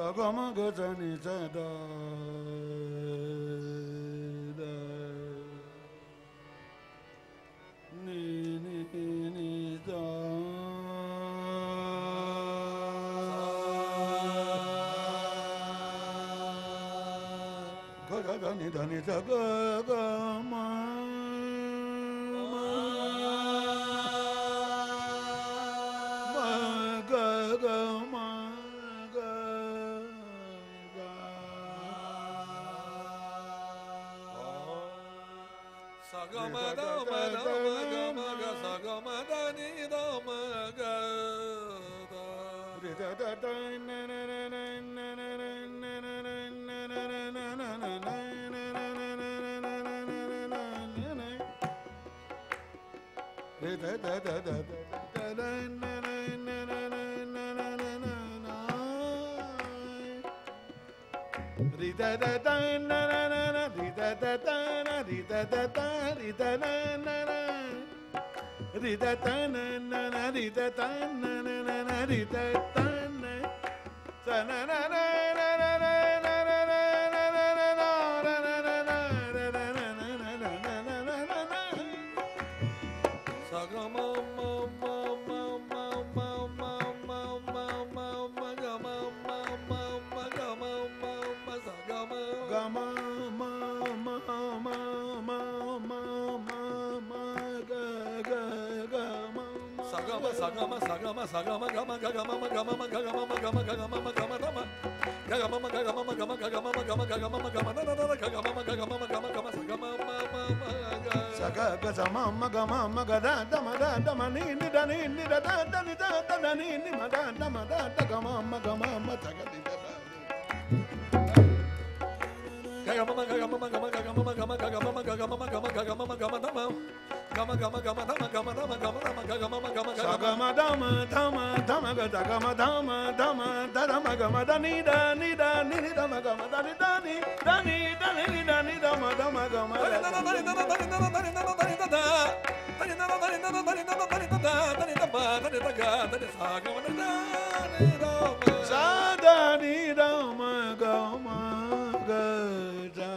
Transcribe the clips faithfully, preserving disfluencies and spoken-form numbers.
Gama Gazani Sada Ni Ni Ni Da Gaga Ni Da Ni Da Gaga Ma Sagama sagama sagama gama gama gama gama gama gama gama gama gama dama gama gama gama gama gama gama gama gama gama da da da gama gama gama gama gama sagama ma ma ma saga gama ma gama ma ga da dama da dama ni ni da ni ni da da da ni da da ni ni ma da dama da da gama ma gama ma ta ga ni da da gama ma gama ma gama gama ma gama gama ma gama ma gama gama ma gama dama Gama gama gama dama gama dama gama dama gama gama gama dama dama dama gama gama dama dama dama gama dani dani dani dama gama dani dani dani dani dani dama dama gama dani dani dani dani dani dani dani dani dani dani dani dani dani dama dani daga dani saga dani dani dama sa dani dama gama gaja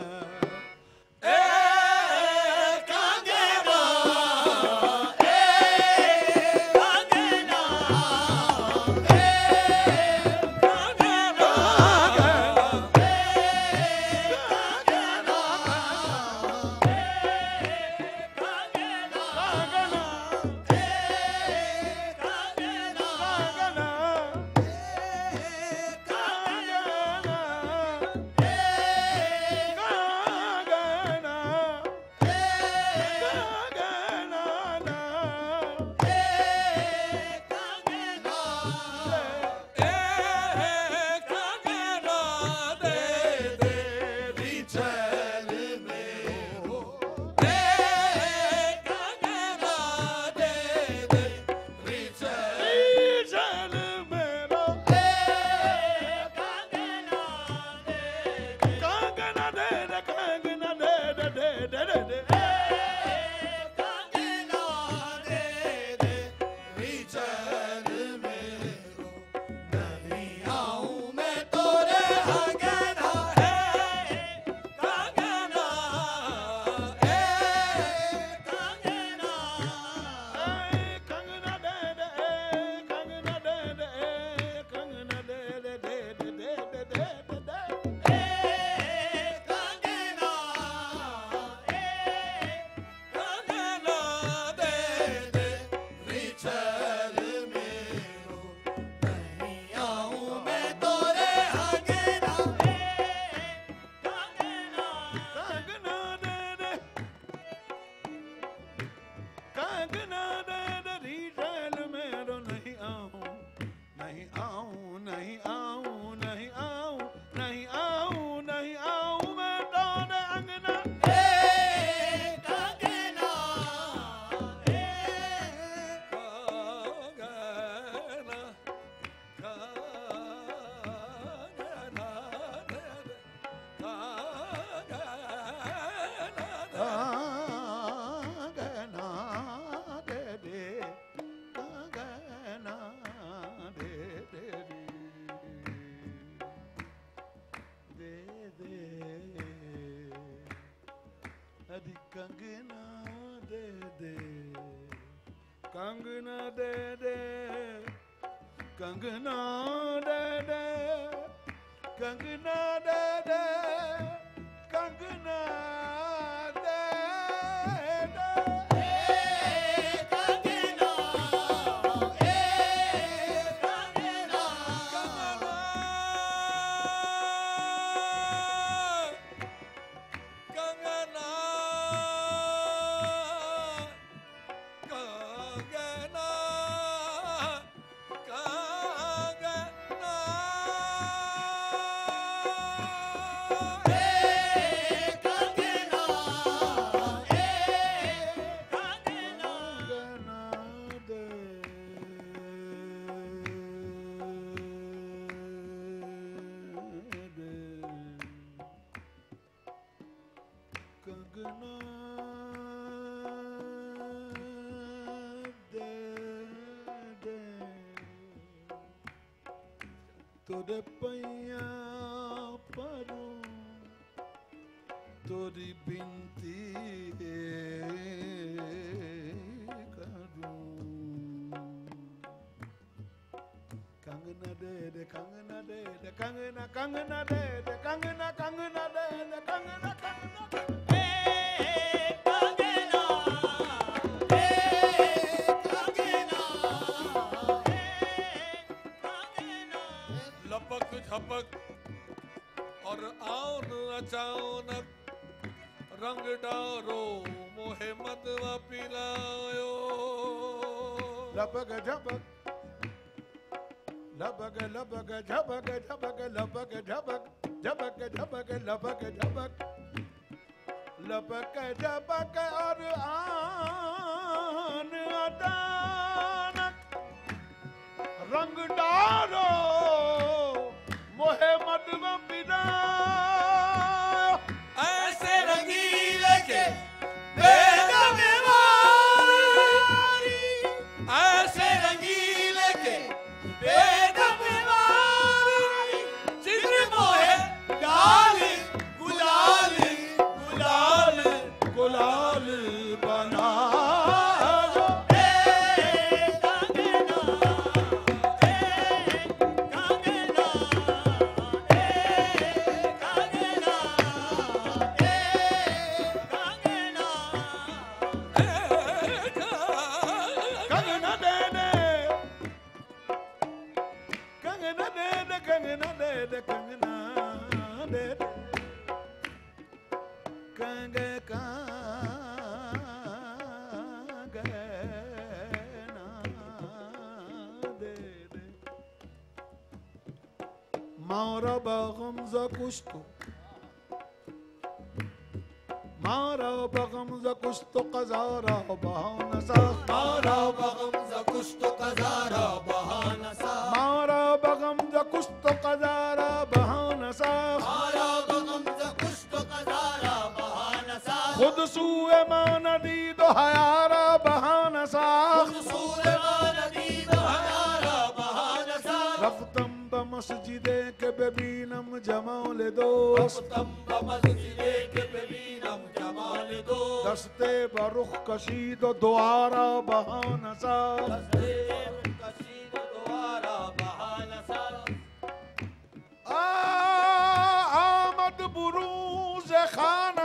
Kangana दे दे कंगना दे दे कंगना दे दे कंगना दे दे कंगना दे दे ए कंगना ए कंगना कंगना कंगना तोरे पैया परो तोरी बिनती करूं कंगना दे दे कंगना दे दे कंगना कंगना दे दे कंगना कंगना दे दे कंगना कंगना झपक और आउन अचानक रंग डारो मोहम्मद वा पिलायो लपक झपक लपक लपक झपक झपक लपक झपक झपक झपक लपक झपक लपक झपक और आन अचानक रंग डारो मोहम्मद में बिना ऐसे रंगीले के बेगम वारी ऐसे रंगीले के बेगम वारी चित्र मोहे डाल गुलाल गुलाल गुलाल बना मारा बगमज़ा कुछ तो मारा बगमज़ा कुछ तो क़ज़ारा बहाना सा मारा बगमज़ा कुछ तो क़ज़ारा बहाना सा मारा बगमज़ा कुछ तो क़ज़ारा बहाना सा मारा बगमज़ा कुछ तो क़ज़ारा बहाना सा खुद सूए माना दी दो हयारा बहाना सा खुद सूए माना दी दो हयारा बहाना सा रफ्तम मस्जिदे के बेबीनम जमाल दो रफ्तम मस्जिदे के बेबीनम जमाल दो दस्ते बरुख कशीद दुआरा बहाना सा दस्ते बरुख कशीद दुआरा बहाना सा आमद बुरूज खाना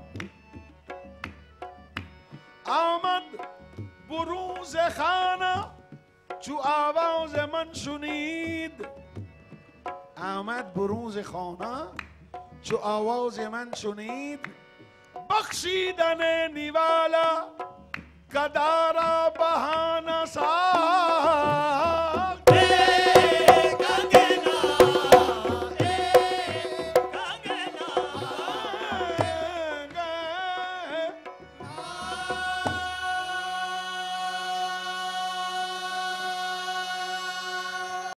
आमद बुरूज खाना चू आवाज़ मन शुनीद آمد بروز خانه چو آواز من شنید بخشیدن نیوالا گدارا بهانه سا